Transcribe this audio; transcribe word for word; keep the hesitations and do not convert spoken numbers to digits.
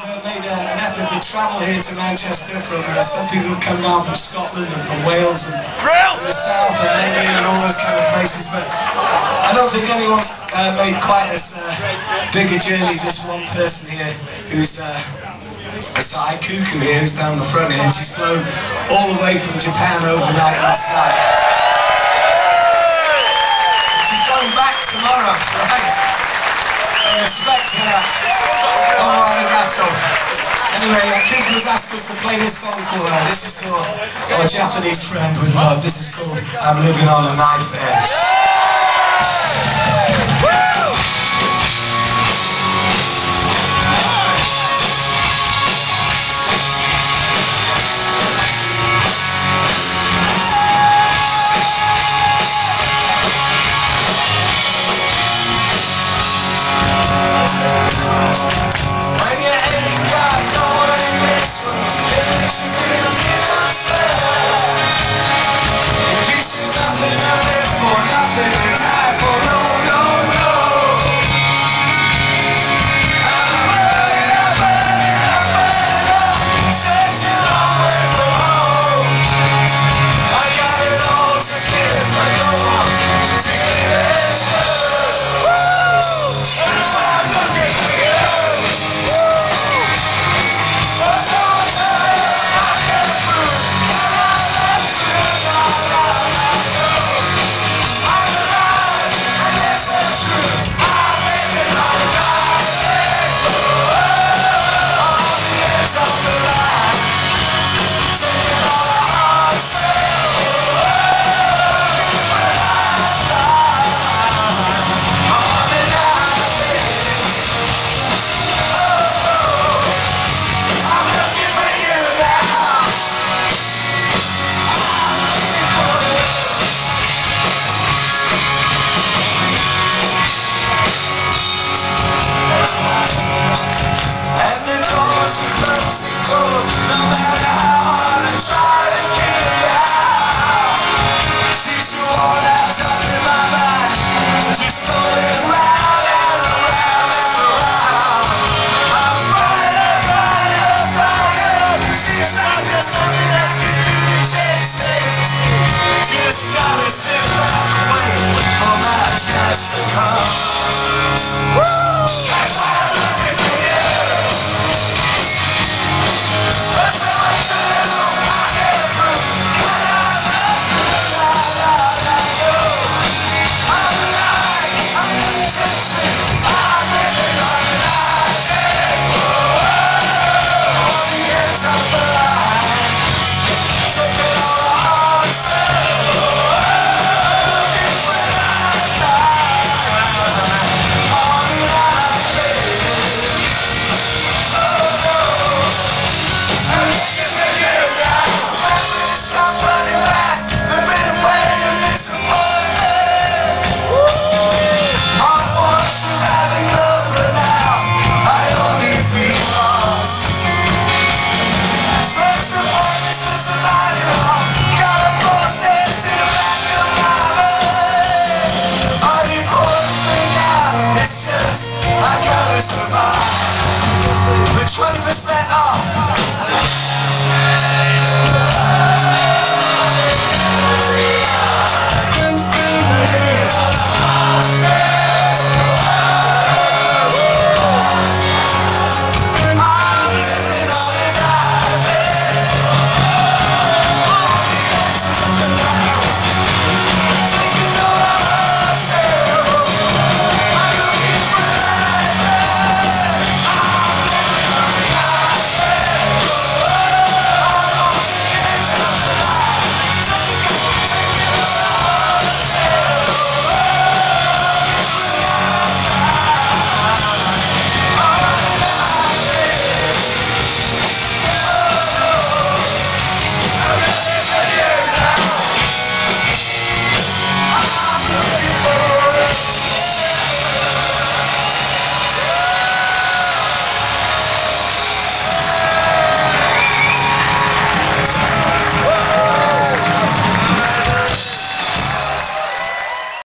uh, made uh, an effort to travel here to Manchester from uh, some people who've come down from Scotland and from Wales and from the south and England and all those kind of places, but I don't think anyone's uh, made quite as uh, big a journey as this one person here who's uh, Asai Cuckoo here, who's down the front here, and she's flown all the way from Japan overnight last night. She's going back tomorrow, right? Respect to that. Oh, arigato. Anyway, uh, Cuckoo has asked us to play this song for her. This is for our Japanese friend with love. This is called I'm Living on a Knife Edge. When you ain't got no one in this world, it makes you feel useless. It gives you nothing to live for, nothing to die for, no, no, no. I'm burning up, burning up, burning up, such a long way from home. I got it all to give, but no one to give it to. That's why I'm looking for you. And the doors are closed and closed, no matter how hard I try to keep it down. She's so all that's up in my mind, just going round and around and around. I'm right up, right up, right up. Seems like there's nothing I can do to change things. Just gotta sit back and wait for my chance to come. Woo! That's why I'm looking for you. There's so much to do, I get through. When I'm up, la la la la. I'm alive, I'm intention. I'm living on the line. Oh, on the edge of the line. Taking all the hard stuff. Looking when I die. On the line, baby. Oh no. I'm looking for you now. Memories come running back. The bitter pain of disappointment. I'm once still having love, but now I only feel lost. Such a pointlessness of lighting on. Gotta force it to the back of my mind. All the important thing now is just I gotta survive. With twenty percent off.